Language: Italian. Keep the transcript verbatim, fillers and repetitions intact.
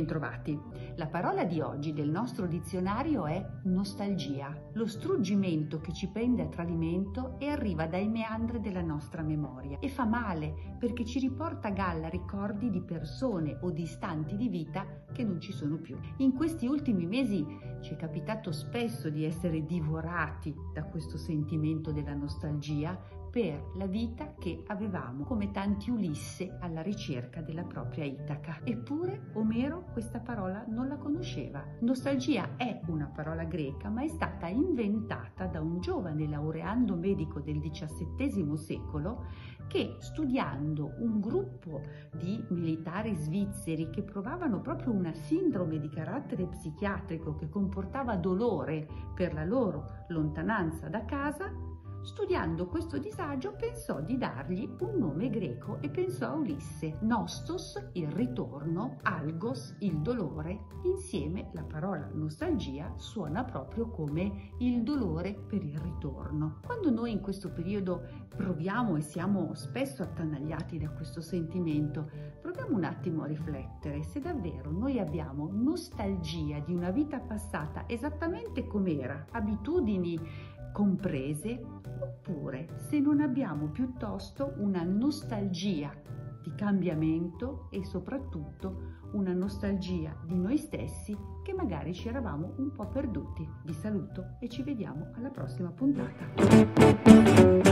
Bentrovati. La parola di oggi del nostro dizionario è nostalgia, lo struggimento che ci prende a tradimento e arriva dai meandri della nostra memoria e fa male perché ci riporta a galla ricordi di persone o di istanti di vita che non ci sono più. In questi ultimi mesi ci è capitato spesso di essere divorati da questo sentimento della nostalgia per la vita che avevamo, come tanti Ulisse alla ricerca della propria Itaca. Eppure Omero questa parola non la conosceva. Nostalgia è una parola greca, ma è stata inventata da un giovane laureando medico del diciassettesimo secolo che, studiando un gruppo di militari svizzeri che provavano proprio una sindrome di carattere psichiatrico che comportava dolore per la loro lontananza da casa, studiando questo disagio pensò di dargli un nome greco e pensò a Ulisse. Nostos, il ritorno, algos, il dolore. Insieme la parola nostalgia suona proprio come il dolore per il ritorno. Quando noi in questo periodo proviamo e siamo spesso attanagliati da questo sentimento, proviamo un attimo a riflettere se davvero noi abbiamo nostalgia di una vita passata esattamente com'era, abitudini comprese, oppure se non abbiamo piuttosto una nostalgia di cambiamento e soprattutto una nostalgia di noi stessi che magari ci eravamo un po' perduti. Vi saluto e ci vediamo alla prossima puntata.